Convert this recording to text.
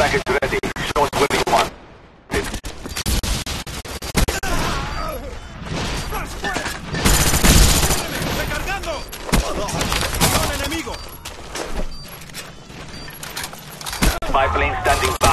package ready. Show us where you want it. ¡Recargando! ¡Son enemigo! Spy plane standing by.